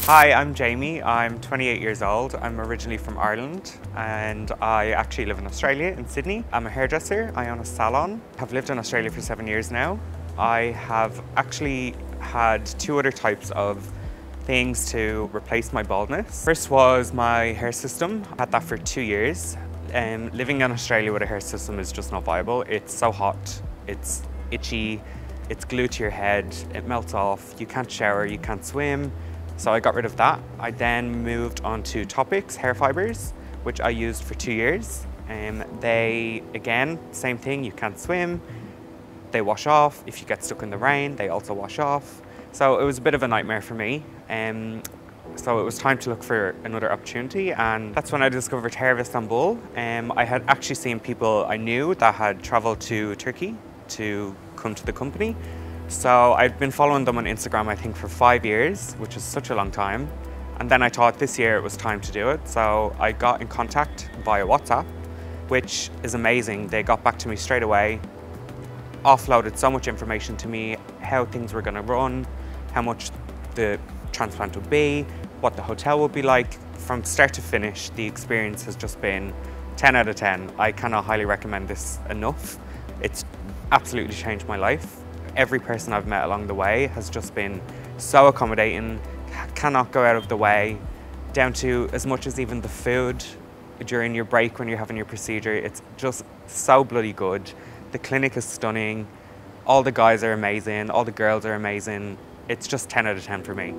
Hi, I'm Jamie. I'm 28 years old. I'm originally from Ireland and I actually live in Australia, in Sydney. I'm a hairdresser. I own a salon. I've lived in Australia for 7 years now. I have actually had two other types of things to replace my baldness. First was my hair system. I had that for 2 years. Living in Australia with a hair system is just not viable. It's so hot, it's itchy, it's glued to your head, it melts off, you can't shower, you can't swim. So I got rid of that. I then moved on to Topics hair fibers, which I used for 2 years. They, again, same thing, you can't swim, they wash off. If you get stuck in the rain, they also wash off. So it was a bit of a nightmare for me. So it was time to look for another opportunity, and that's when I discovered Hair of Istanbul. I had actually seen people I knew that had traveled to Turkey to come to the company. So I've been following them on Instagram, I think, for 5 years, which is such a long time. And then I thought this year it was time to do it. So I got in contact via WhatsApp, which is amazing. They got back to me straight away, offloaded so much information to me, how things were gonna run, how much the transplant would be, what the hotel would be like. From start to finish, the experience has just been 10 out of 10. I cannot highly recommend this enough. It's absolutely changed my life. Every person I've met along the way has just been so accommodating, cannot go out of the way, down to as much as even the food during your break when you're having your procedure. It's just so bloody good. The clinic is stunning. All the guys are amazing. All the girls are amazing. It's just 10 out of 10 for me.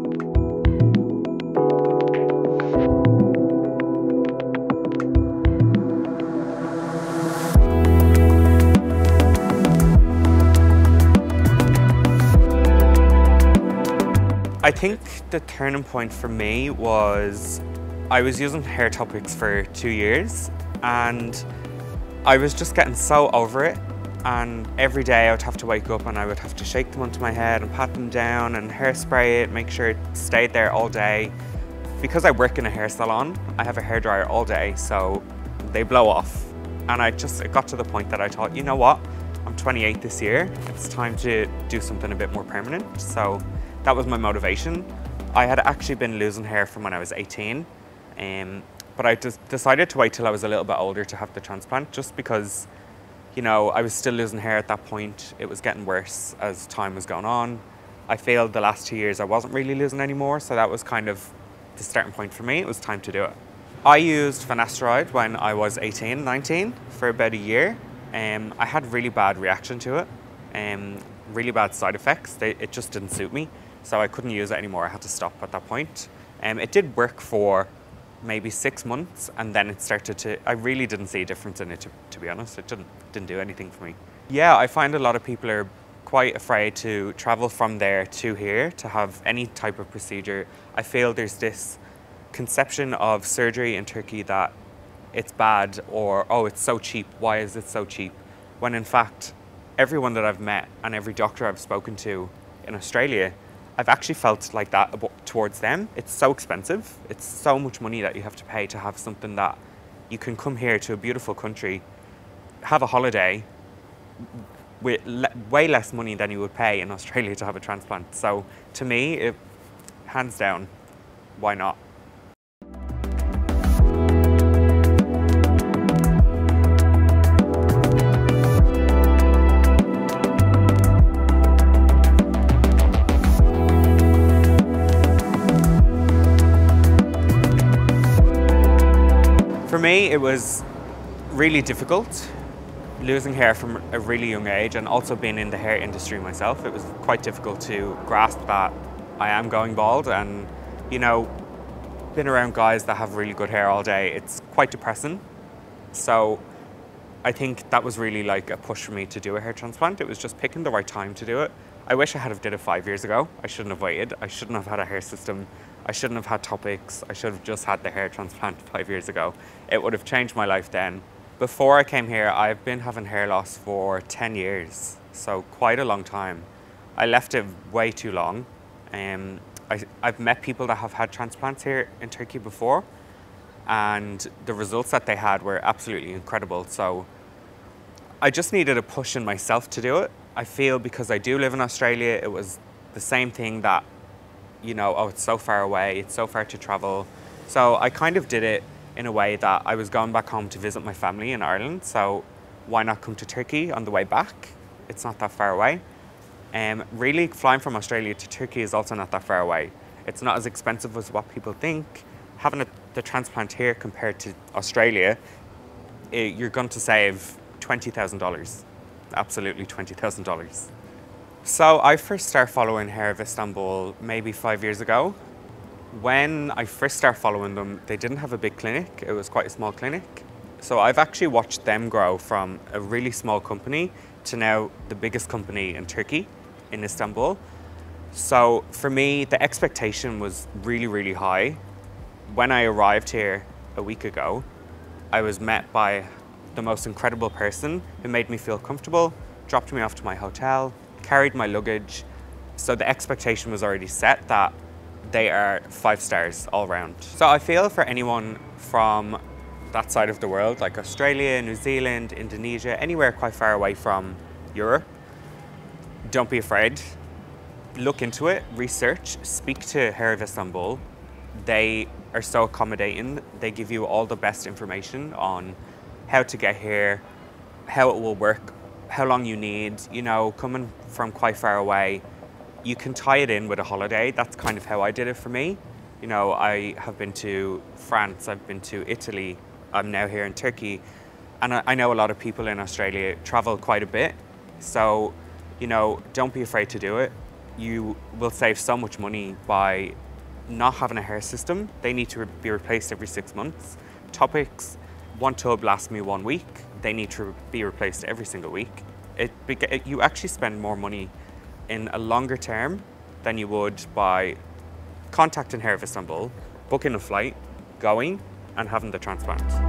I think the turning point for me was I was using hair topics for 2 years and I was just getting so over it, and every day I would have to wake up and I would have to shake them onto my head and pat them down and hairspray it, make sure it stayed there all day. Because I work in a hair salon, I have a hairdryer all day, so they blow off. And it got to the point that I thought, you know what, I'm 28 this year, it's time to do something a bit more permanent. So that was my motivation. I had actually been losing hair from when I was 18, but I just decided to wait till I was a little bit older to have the transplant, just because, you know, I was still losing hair at that point. It was getting worse as time was going on. I failed the last 2 years. I wasn't really losing anymore, so that was kind of the starting point for me. It was time to do it. I used finasteride when I was 18, 19 for about a year. I had really bad reaction to it, really bad side effects. It just didn't suit me. So I couldn't use it anymore. I had to stop at that point. It did work for maybe 6 months, and then it started to, I really didn't see a difference in it, to be honest. It didn't do anything for me. Yeah, I find a lot of people are quite afraid to travel from there to here to have any type of procedure. I feel there's this conception of surgery in Turkey that it's bad, or, oh, it's so cheap. Why is it so cheap? When in fact, everyone that I've met and every doctor I've spoken to in Australia, I've actually felt like that towards them. It's so expensive. It's so much money that you have to pay to have something that you can come here to a beautiful country, have a holiday with way less money than you would pay in Australia to have a transplant. So to me, hands down, why not? For me, it was really difficult losing hair from a really young age, and also being in the hair industry myself. It was quite difficult to grasp that I am going bald, and, you know, being around guys that have really good hair all day, it's quite depressing. So I think that was really like a push for me to do a hair transplant. It was just picking the right time to do it. I wish I had have did it 5 years ago. I shouldn't have waited. I shouldn't have had a hair system. I shouldn't have had topics. I should have just had the hair transplant 5 years ago. It would have changed my life then. Before I came here, I've been having hair loss for 10 years, so quite a long time. I left it way too long. I've met people that have had transplants here in Turkey before, and the results that they had were absolutely incredible. So I just needed a push in myself to do it. I feel because I do live in Australia, it was the same thing that you know, oh, it's so far away, it's so far to travel. So I kind of did it in a way that I was going back home to visit my family in Ireland. So why not come to Turkey on the way back? It's not that far away. Really, flying from Australia to Turkey is also not that far away. It's not as expensive as what people think. Having the transplant here compared to Australia, you're going to save $20,000. Absolutely $20,000. So I first started following Hair of Istanbul maybe 5 years ago. When I first started following them, they didn't have a big clinic. It was quite a small clinic. So I've actually watched them grow from a really small company to now the biggest company in Turkey, in Istanbul. So for me, the expectation was really, really high. When I arrived here a week ago, I was met by the most incredible person who made me feel comfortable, dropped me off to my hotel, carried my luggage. So the expectation was already set that they are 5 stars all round. So I feel for anyone from that side of the world, like Australia, New Zealand, Indonesia, anywhere quite far away from Europe, don't be afraid. Look into it, research, speak to Hair of Istanbul. They are so accommodating. They give you all the best information on how to get here, how it will work, how long you need. You know, coming from quite far away, you can tie it in with a holiday. That's kind of how I did it for me. You know, I have been to France, I've been to Italy, I'm now here in Turkey, and I know a lot of people in Australia travel quite a bit. So, you know, don't be afraid to do it. You will save so much money by not having a hair system. They need to be replaced every 6 months. Topics, one tub lasts me 1 week. They need to be replaced every single week. You actually spend more money in a longer term than you would by contacting Hair of Istanbul, booking a flight, going and having the transplant.